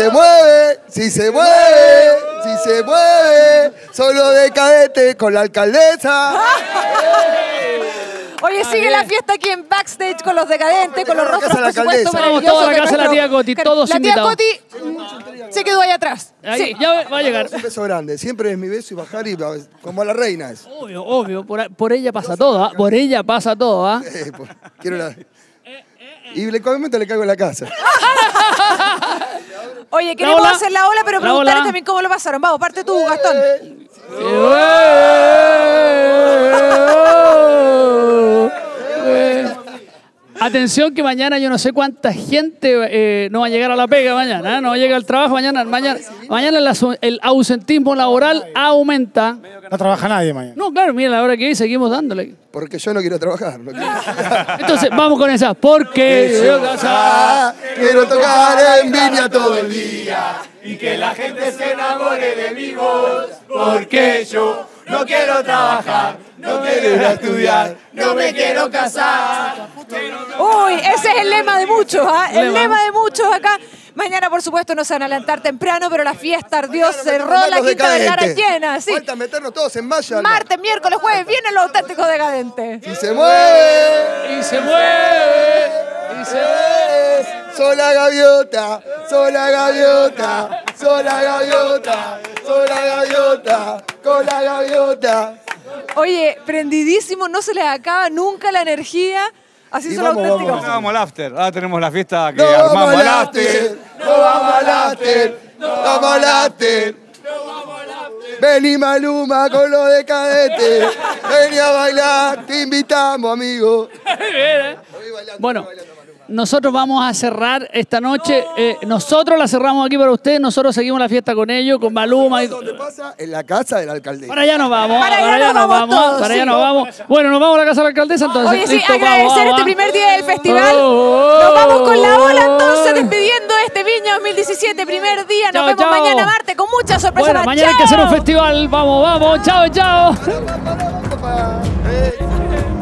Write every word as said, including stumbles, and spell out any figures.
se mueve, si se mueve, si se mueve, solo decadente con la alcaldesa. Oye, sigue la fiesta aquí en Backstage con los decadentes, con los rostros, por supuesto, Vamos todos a la casa de la tía Coti, todos invitados. La tía Coti se quedó allá atrás. Ahí, Sí. ya va a llegar. Un beso grande, siempre es mi beso y bajar y como la reina es. Obvio, obvio, por, por ella pasa todo, ¿ah? Por ella pasa todo, ¿ah? Eh, pues, quiero la... Y le comento le caigo en la casa. Oye, queremos La ola. hacer la ola, pero La preguntarle ola. también cómo lo pasaron. Vamos, parte tú, Gastón. Atención que mañana yo no sé cuánta gente eh, no va a llegar a la pega mañana, ¿eh? No llega al trabajo mañana. Mañana, mañana el, asu- el ausentismo laboral aumenta. No trabaja nadie mañana. No, claro, mira la hora que hay, seguimos dándole. Porque yo no quiero trabajar. No quiero. Entonces, vamos con esa. Porque yo Ah, quiero tocar en Viña todo el día. Y que la gente se enamore de mi voz, porque yo no quiero trabajar, no quiero ir a estudiar, no me quiero casar. Uy, ese es el lema de muchos, ¿ah? El Lema. lema de muchos acá. Mañana, por supuesto, no se van a adelantar temprano, pero la fiesta ardió, Mañana cerró metemos la los Quinta Vergara decadentes. llena. Sí. Falta meternos todos en malla. ¿no? Martes, miércoles, jueves, vienen los auténticos decadentes. Y se mueve. Y se mueve. Y se mueve. Sola gaviota, sola gaviota, sola gaviota, sola gaviota, con la gaviota. Oye, prendidísimo, no se les acaba nunca la energía. Así Y son los vamos, auténticos. vamos. Vamos al after, ahora tenemos la fiesta que No vamos armamos al al after, after. no vamos al after, no vamos al after. Vení Maluma con los decadentes, vení a bailar, te invitamos, amigo. Bueno, nosotros vamos a cerrar esta noche. Eh, nosotros la cerramos aquí para ustedes. Nosotros seguimos la fiesta con ellos, con Maluma. Y... ¿Dónde pasa? En la casa de la alcaldesa. Para allá nos vamos. Para allá nos vamos todos, Para allá sí. nos vamos. Bueno, nos vamos a la casa de la alcaldesa entonces. Oye, sí, Listo, agradecer vamos, vamos, este vamos. primer día del festival. Oh, Nos vamos con la ola entonces, despidiendo este Viña dos mil diecisiete, primer día. Nos Chao, vemos chao. mañana martes con muchas sorpresas Bueno, más. mañana hay que hacer un ¡Chao! festival. Vamos, vamos. Chao, chao. Eh.